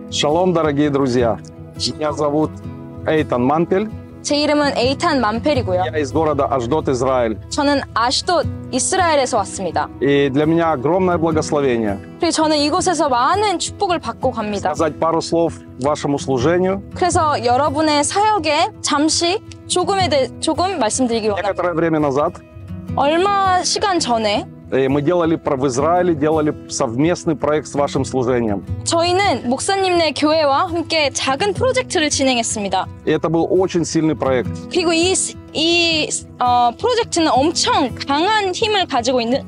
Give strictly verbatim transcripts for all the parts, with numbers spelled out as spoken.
Шалом, дорогие друзья. Меня зовут Эйтан Манпель. 제 이름은 에이탄 만펠이고요. Я из города Ашдод, Израиль. 저는 아시돗 이스라엘에서 왔습니다. И для меня огромное благословение 그리고 저는 이곳에서 많은 축복을 받고 갑니다. сказать пару слов вашему служению. 그래서 여러분의 사역에 잠시 조금에 대해 조금 말씀드리기 원합니다. Некоторое время назад 얼마 시간 전에 э, мы делали про- в Израиле делали совместный проект с вашим служением. 저희는 목사님네 교회와 함께 작은 프로젝트를 진행했습니다. И это был очень сильный проект. 그리고 이, 이 어, 프로젝트는 엄청 강한 힘을 가지고 있는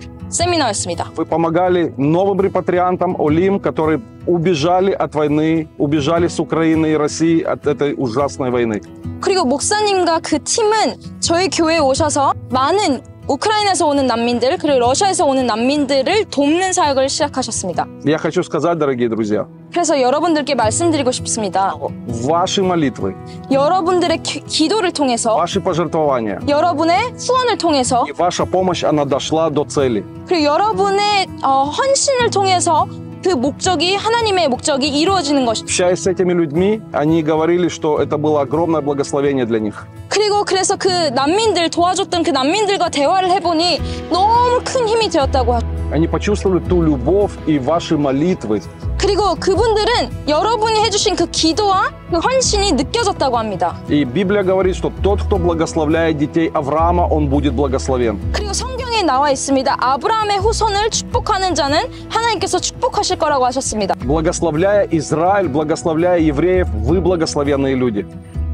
세미나였습니다. Вы помогали новым репатриантам, олим, которые убежали от войны, убежали с Украины и России от этой ужасной войны. 그리고 목사님과 그 팀은 저희 교회에 오셔서 많은 우크라이나에서 오는 난민들 그리고 러시아에서 오는 난민들을 돕는 사역을 시작하셨습니다. Я хочу сказать, дорогие друзья, 그래서 여러분들께 말씀드리고 싶습니다. ваши молитвы, 여러분들의 기, 기도를 통해서 ваши пожертвования 여러분의 후원을 통해서 и ваша помощь, она дошла до цели. 그리고 여러분의 어, 헌신을 통해서 그 목적이 하나님의 목적이 이루어지는 것입니다. Общаясь с этими людьми, они говорили, что это было огромное благословение для них. 그리고 그래서 그 난민들 도와줬던 그 난민들과 대화를 해보니 너무 큰 힘이 되었다고 하죠. Они почувствовали ту любовь и ваши молитвы. 그리고 그분들은 여러분이 해주신 그 기도와 그 헌신이 느껴졌다고 합니다. И Библия говорит, что тот, кто благословляет детей Авраама, он будет благословен. 그리고 성경에 나와 있습니다. 아브라함의 후손을 축복하는 자는 하나님께서 축복하실 거라고 하셨습니다. Благословляя Израиль, благословляя евреев, вы благословенные люди.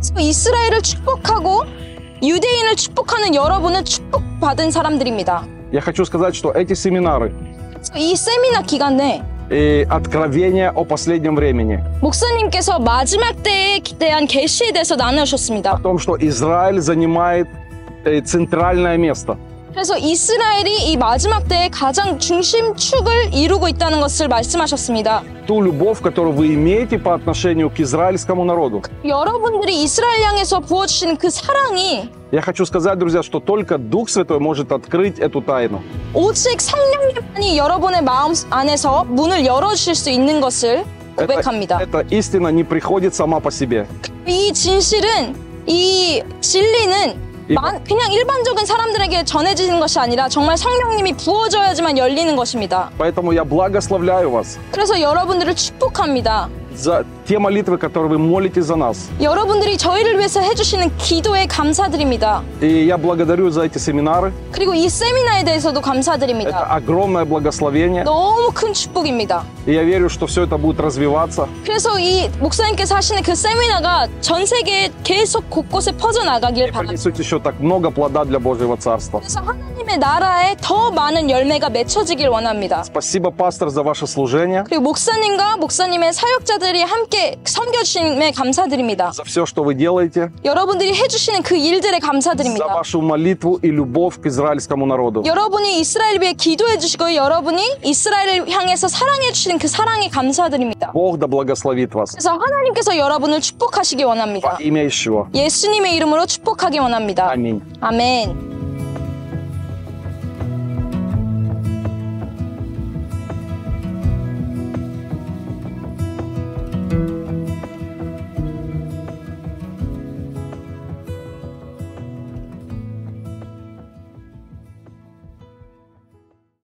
이스라엘을 축복하고 유대인을 축복하는 여러분은 축복받은 사람들입니다. Я хочу сказать, что эти семинары 이 세미나 기간 내 и откровения о последнем времени, 목사님께서 마지막 때에 대한 계시에 대해서 나누셨습니다. о том, что Израиль занимает э, центральное место. 그래서 이스라엘이 이 마지막 때에 가장 중심축을 이루고 있다는 것을 말씀하셨습니다. Ту любовь, которую вы имеете по отношению к израильскому народу. 여러분들이 이스라엘 향해서 부어주시는 그 사랑이 Я хочу сказать, друзья, что только Дух Святой может открыть эту тайну. 오직 성령님만이 여러분의 마음 안에서 문을 열어주실 수 있는 것을 Это, 고백합니다. эта истина не приходит сама по себе. 이 진실은, 이 진리는 만, 그냥 일반적인 사람들에게 전해지는 것이 아니라 정말 성령님이 부어져야지만 열리는 것입니다. Поэтому я благословляю вас 그래서 여러분들을 축복합니다. за те молитвы, которые вы молите за нас. 여러분들이 저희를 위해서 해주시는 기도에 감사드립니다. И я благодарю за эти семинары. 그리고 이 세미나에 대해서도 Это 감사드립니다. огромное благословение. 너무 큰 축복입니다. И я верю, что все это будет развиваться. 그래서 이 목사님께서 하시는 그 세미나가 전 세계에 계속 곳곳에 퍼져나가길 И 바랍니다. принесут еще так много плода для Божьего Царства. 그래서 하나님의 나라에 더 많은 열매가 맺혀지길 원합니다. Спасибо, пастор, за ваше служение, 그리고 목사님과 목사님의 사역자들이 함께 섬겨주심에 감사드립니다. за все, что вы делаете, 여러분들이 해주시는 그 일들에 за 감사드립니다. вашу молитву и любовь к израильскому народу. 여러분이 이스라엘을 위해 기도해 주시고 여러분이 이스라엘을 향해서 사랑해 주시는 그 사랑에 감사드립니다. Бог да благословит вас. 그래서 하나님께서 여러분을 축복하시기 원합니다. Во имя Ишуа. 예수님의 이름으로 축복하기 원합니다. Аминь. 아멘.